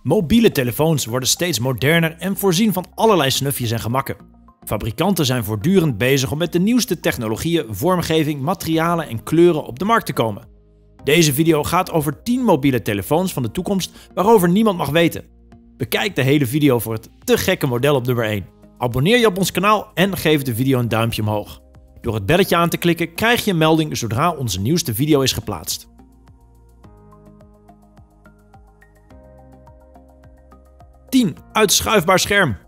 Mobiele telefoons worden steeds moderner en voorzien van allerlei snufjes en gemakken. Fabrikanten zijn voortdurend bezig om met de nieuwste technologieën, vormgeving, materialen en kleuren op de markt te komen. Deze video gaat over 10 mobiele telefoons van de toekomst waarover niemand mag weten. Bekijk de hele video voor het te gekke model op nummer 1. Abonneer je op ons kanaal en geef de video een duimpje omhoog. Door het belletje aan te klikken krijg je een melding zodra onze nieuwste video is geplaatst. 10. Uitschuifbaar scherm.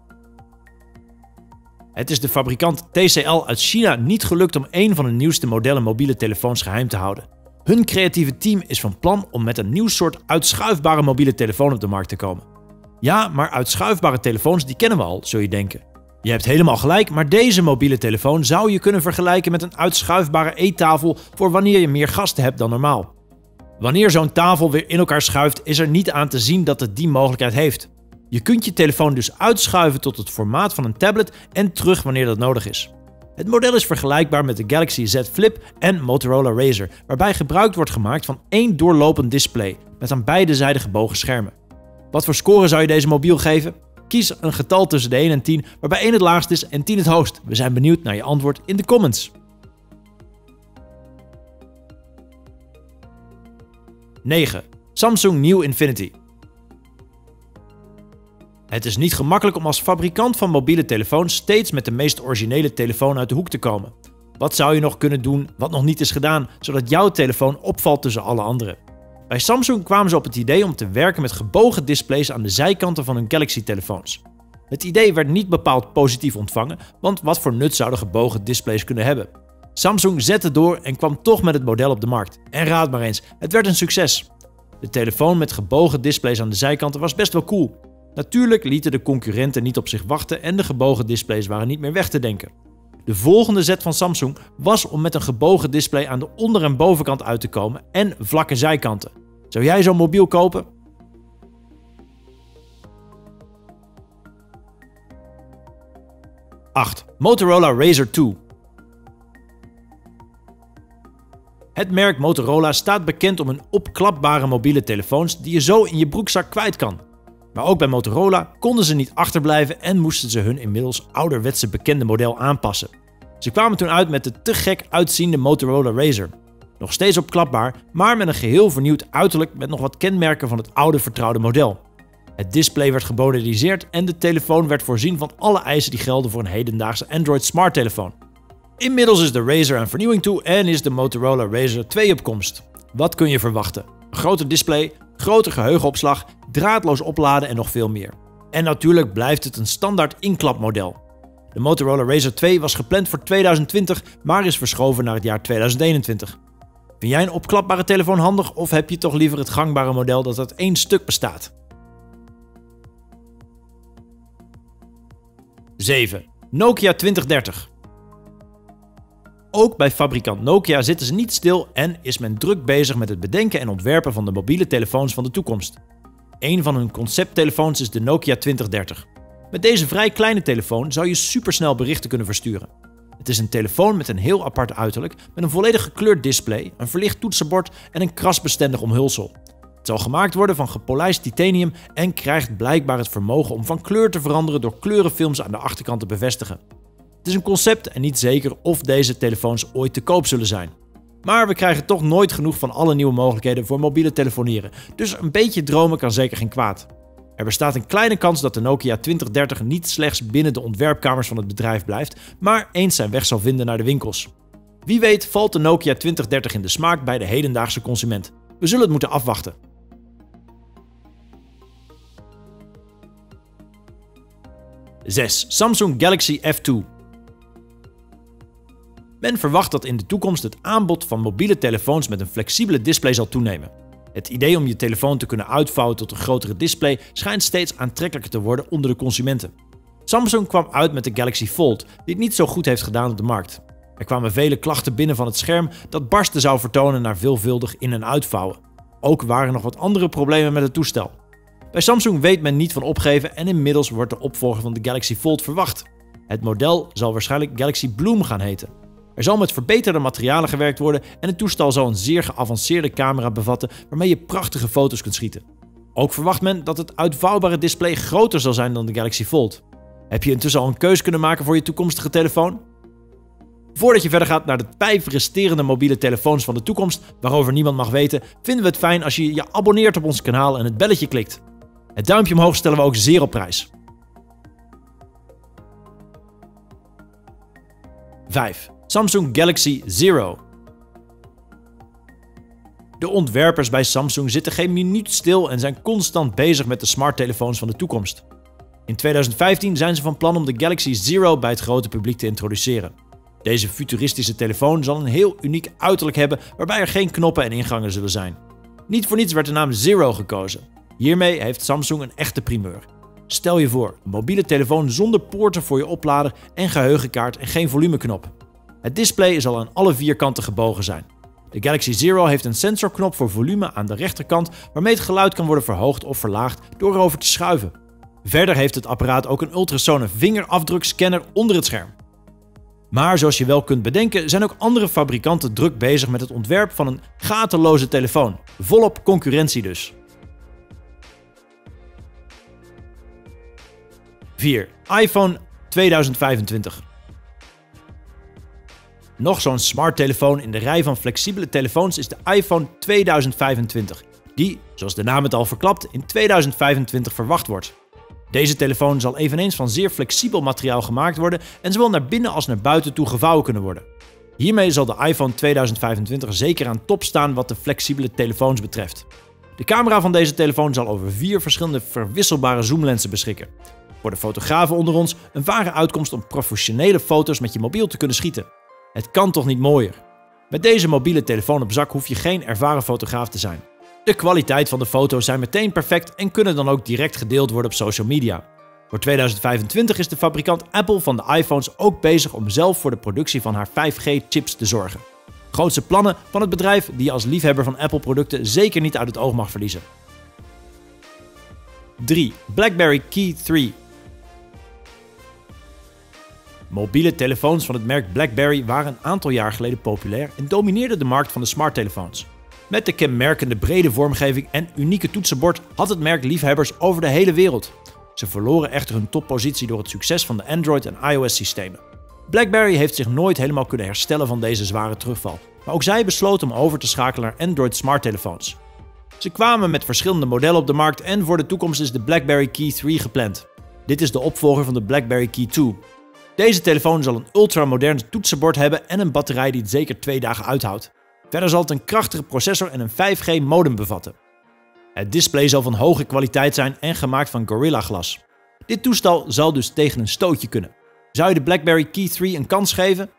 Het is de fabrikant TCL uit China niet gelukt om een van de nieuwste modellen mobiele telefoons geheim te houden. Hun creatieve team is van plan om met een nieuw soort uitschuifbare mobiele telefoon op de markt te komen. Ja, maar uitschuifbare telefoons die kennen we al, zul je denken. Je hebt helemaal gelijk, maar deze mobiele telefoon zou je kunnen vergelijken met een uitschuifbare eettafel voor wanneer je meer gasten hebt dan normaal. Wanneer zo'n tafel weer in elkaar schuift, is er niet aan te zien dat het die mogelijkheid heeft. Je kunt je telefoon dus uitschuiven tot het formaat van een tablet en terug wanneer dat nodig is. Het model is vergelijkbaar met de Galaxy Z Flip en Motorola Razr, waarbij gebruik wordt gemaakt van één doorlopend display met aan beide zijden gebogen schermen. Wat voor score zou je deze mobiel geven? Kies een getal tussen de 1 en 10, waarbij 1 het laagst is en 10 het hoogst. We zijn benieuwd naar je antwoord in de comments. 9. Samsung New Infinity. Het is niet gemakkelijk om als fabrikant van mobiele telefoons steeds met de meest originele telefoon uit de hoek te komen. Wat zou je nog kunnen doen wat nog niet is gedaan, zodat jouw telefoon opvalt tussen alle anderen? Bij Samsung kwamen ze op het idee om te werken met gebogen displays aan de zijkanten van hun Galaxy-telefoons. Het idee werd niet bepaald positief ontvangen, want wat voor nut zouden gebogen displays kunnen hebben? Samsung zette door en kwam toch met het model op de markt. En raad maar eens, het werd een succes. De telefoon met gebogen displays aan de zijkanten was best wel cool. Natuurlijk lieten de concurrenten niet op zich wachten en de gebogen displays waren niet meer weg te denken. De volgende zet van Samsung was om met een gebogen display aan de onder- en bovenkant uit te komen en vlakke zijkanten. Zou jij zo'n mobiel kopen? (8) Motorola Razr 2. Het merk Motorola staat bekend om hun opklapbare mobiele telefoons die je zo in je broekzak kwijt kan. Maar ook bij Motorola konden ze niet achterblijven en moesten ze hun inmiddels ouderwetse bekende model aanpassen. Ze kwamen toen uit met de te gek uitziende Motorola Razr. Nog steeds opklapbaar, maar met een geheel vernieuwd uiterlijk met nog wat kenmerken van het oude vertrouwde model. Het display werd gemoderniseerd en de telefoon werd voorzien van alle eisen die gelden voor een hedendaagse Android smarttelefoon. Inmiddels is de Razr aan vernieuwing toe en is de Motorola Razr 2 op komst. Wat kun je verwachten? Een groter display, groter geheugenopslag, draadloos opladen en nog veel meer. En natuurlijk blijft het een standaard inklapmodel. De Motorola Razr 2 was gepland voor 2020, maar is verschoven naar het jaar 2021. Vind jij een opklapbare telefoon handig of heb je toch liever het gangbare model dat uit één stuk bestaat? 7. Nokia 2030. Ook bij fabrikant Nokia zitten ze niet stil en is men druk bezig met het bedenken en ontwerpen van de mobiele telefoons van de toekomst. Een van hun concepttelefoons is de Nokia 2030. Met deze vrij kleine telefoon zou je supersnel berichten kunnen versturen. Het is een telefoon met een heel apart uiterlijk, met een volledig gekleurd display, een verlicht toetsenbord en een krasbestendig omhulsel. Het zal gemaakt worden van gepolijst titanium en krijgt blijkbaar het vermogen om van kleur te veranderen door kleurenfilms aan de achterkant te bevestigen. Het is een concept en niet zeker of deze telefoons ooit te koop zullen zijn. Maar we krijgen toch nooit genoeg van alle nieuwe mogelijkheden voor mobiele telefoneren, dus een beetje dromen kan zeker geen kwaad. Er bestaat een kleine kans dat de Nokia 2030 niet slechts binnen de ontwerpkamers van het bedrijf blijft, maar eens zijn weg zal vinden naar de winkels. Wie weet valt de Nokia 2030 in de smaak bij de hedendaagse consument. We zullen het moeten afwachten. 6. Samsung Galaxy F2. Men verwacht dat in de toekomst het aanbod van mobiele telefoons met een flexibele display zal toenemen. Het idee om je telefoon te kunnen uitvouwen tot een grotere display schijnt steeds aantrekkelijker te worden onder de consumenten. Samsung kwam uit met de Galaxy Fold, die het niet zo goed heeft gedaan op de markt. Er kwamen vele klachten binnen van het scherm dat barsten zou vertonen naar veelvuldig in- en uitvouwen. Ook waren er nog wat andere problemen met het toestel. Bij Samsung weet men niet van opgeven en inmiddels wordt de opvolger van de Galaxy Fold verwacht. Het model zal waarschijnlijk Galaxy Bloom gaan heten. Er zal met verbeterde materialen gewerkt worden en het toestel zal een zeer geavanceerde camera bevatten waarmee je prachtige foto's kunt schieten. Ook verwacht men dat het uitvouwbare display groter zal zijn dan de Galaxy Fold. Heb je intussen al een keus kunnen maken voor je toekomstige telefoon? Voordat je verder gaat naar de 5 resterende mobiele telefoons van de toekomst, waarover niemand mag weten, vinden we het fijn als je je abonneert op ons kanaal en het belletje klikt. Het duimpje omhoog stellen we ook zeer op prijs. 5. Samsung Galaxy Zero. De ontwerpers bij Samsung zitten geen minuut stil en zijn constant bezig met de smarttelefoons van de toekomst. In 2015 zijn ze van plan om de Galaxy Zero bij het grote publiek te introduceren. Deze futuristische telefoon zal een heel uniek uiterlijk hebben waarbij er geen knoppen en ingangen zullen zijn. Niet voor niets werd de naam Zero gekozen. Hiermee heeft Samsung een echte primeur. Stel je voor, een mobiele telefoon zonder poorten voor je oplader en geheugenkaart en geen volumeknop. Het display zal aan alle 4 kanten gebogen zijn. De Galaxy Zero heeft een sensorknop voor volume aan de rechterkant waarmee het geluid kan worden verhoogd of verlaagd door erover te schuiven. Verder heeft het apparaat ook een ultrasone vingerafdrukscanner onder het scherm. Maar zoals je wel kunt bedenken zijn ook andere fabrikanten druk bezig met het ontwerp van een gateloze telefoon. Volop concurrentie dus. 4. iPhone 2025. Nog zo'n smart telefoon in de rij van flexibele telefoons is de iPhone 2025, die, zoals de naam het al verklapt, in 2025 verwacht wordt. Deze telefoon zal eveneens van zeer flexibel materiaal gemaakt worden en zowel naar binnen als naar buiten toe gevouwen kunnen worden. Hiermee zal de iPhone 2025 zeker aan top staan wat de flexibele telefoons betreft. De camera van deze telefoon zal over 4 verschillende verwisselbare zoomlensen beschikken. Voor de fotografen onder ons een ware uitkomst om professionele foto's met je mobiel te kunnen schieten. Het kan toch niet mooier? Met deze mobiele telefoon op zak hoef je geen ervaren fotograaf te zijn. De kwaliteit van de foto's zijn meteen perfect en kunnen dan ook direct gedeeld worden op social media. Voor 2025 is de fabrikant Apple van de iPhones ook bezig om zelf voor de productie van haar 5G-chips te zorgen. Grootste plannen van het bedrijf die je als liefhebber van Apple-producten zeker niet uit het oog mag verliezen. 3. BlackBerry Key 3. Mobiele telefoons van het merk BlackBerry waren een aantal jaar geleden populair en domineerden de markt van de smarttelefoons. Met de kenmerkende brede vormgeving en unieke toetsenbord had het merk liefhebbers over de hele wereld. Ze verloren echter hun toppositie door het succes van de Android- en iOS-systemen. BlackBerry heeft zich nooit helemaal kunnen herstellen van deze zware terugval, maar ook zij besloten om over te schakelen naar Android smarttelefoons. Ze kwamen met verschillende modellen op de markt en voor de toekomst is de BlackBerry Key 3 gepland. Dit is de opvolger van de BlackBerry Key 2. Deze telefoon zal een ultramodern toetsenbord hebben en een batterij die het zeker 2 dagen uithoudt. Verder zal het een krachtige processor en een 5G modem bevatten. Het display zal van hoge kwaliteit zijn en gemaakt van Gorilla Glas. Dit toestel zal dus tegen een stootje kunnen. Zou je de BlackBerry Key 3 een kans geven?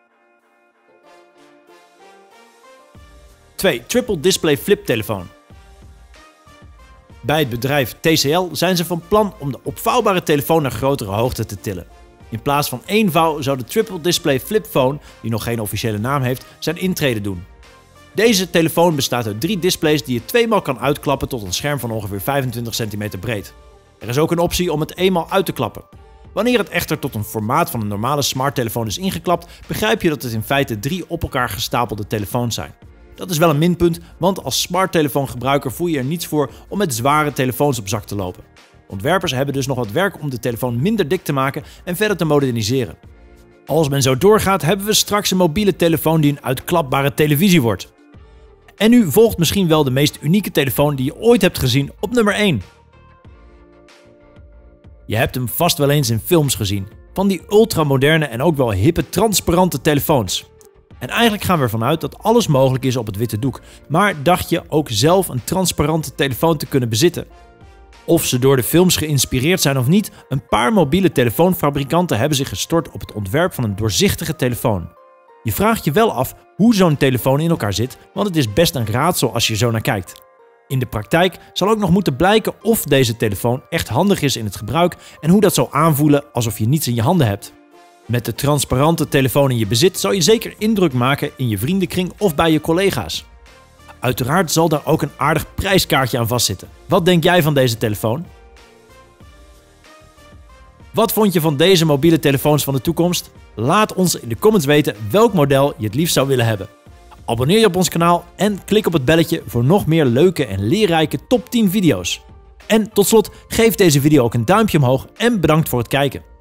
2. Triple Display Flip telefoon. Bij het bedrijf TCL zijn ze van plan om de opvouwbare telefoon naar grotere hoogte te tillen. In plaats van 1 vouw zou de Triple Display Flip Phone, die nog geen officiële naam heeft, zijn intrede doen. Deze telefoon bestaat uit 3 displays die je 2 maal kan uitklappen tot een scherm van ongeveer 25 cm breed. Er is ook een optie om het eenmaal uit te klappen. Wanneer het echter tot een formaat van een normale smarttelefoon is ingeklapt, begrijp je dat het in feite 3 op elkaar gestapelde telefoons zijn. Dat is wel een minpunt, want als smarttelefoongebruiker voel je er niets voor om met zware telefoons op zak te lopen. Ontwerpers hebben dus nog wat werk om de telefoon minder dik te maken en verder te moderniseren. Als men zo doorgaat, hebben we straks een mobiele telefoon die een uitklapbare televisie wordt. En nu volgt misschien wel de meest unieke telefoon die je ooit hebt gezien op nummer 1. Je hebt hem vast wel eens in films gezien, van die ultramoderne en ook wel hippe transparante telefoons. En eigenlijk gaan we ervan uit dat alles mogelijk is op het witte doek, maar dacht je ook zelf een transparante telefoon te kunnen bezitten? Of ze door de films geïnspireerd zijn of niet, een paar mobiele telefoonfabrikanten hebben zich gestort op het ontwerp van een doorzichtige telefoon. Je vraagt je wel af hoe zo'n telefoon in elkaar zit, want het is best een raadsel als je zo naar kijkt. In de praktijk zal ook nog moeten blijken of deze telefoon echt handig is in het gebruik en hoe dat zou aanvoelen alsof je niets in je handen hebt. Met de transparante telefoon in je bezit zal je zeker indruk maken in je vriendenkring of bij je collega's. Uiteraard zal daar ook een aardig prijskaartje aan vastzitten. Wat denk jij van deze telefoon? Wat vond je van deze mobiele telefoons van de toekomst? Laat ons in de comments weten welk model je het liefst zou willen hebben. Abonneer je op ons kanaal en klik op het belletje voor nog meer leuke en leerrijke top 10 video's. En tot slot, geef deze video ook een duimpje omhoog en bedankt voor het kijken.